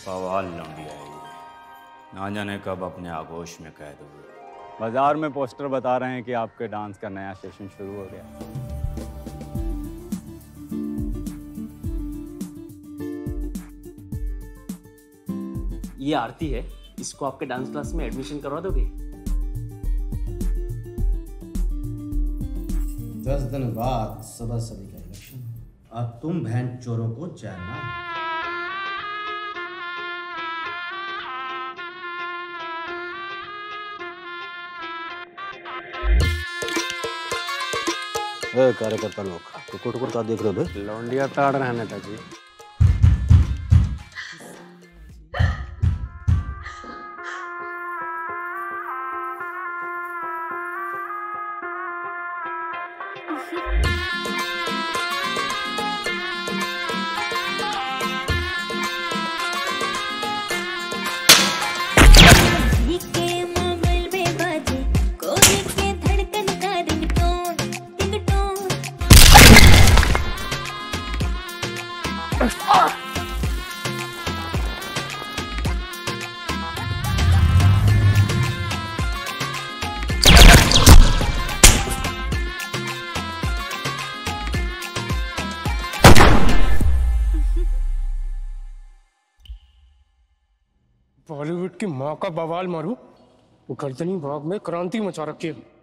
बवाल लौंडिया है ये, ना जाने कब अपने आगोश में कैद हुए। बाजार में पोस्टर बता रहे हैं कि आपके डांस का नया सेशन शुरू हो गया। ये आरती है, इसको आपके डांस क्लास में एडमिशन करवा दोगे? 10 दिन बाद सभा सभी का इलेक्शन और तुम बहन चोरों को जानना। कार्यकर्ता लोग टुकुर टुकुर का देख रहे हो बे? लौंडिया ताड़ रहे हैं नेताजी। बॉलीवुड की माँ का बवाल मारू, गर्दनी बाग में क्रांति मचा रखी है।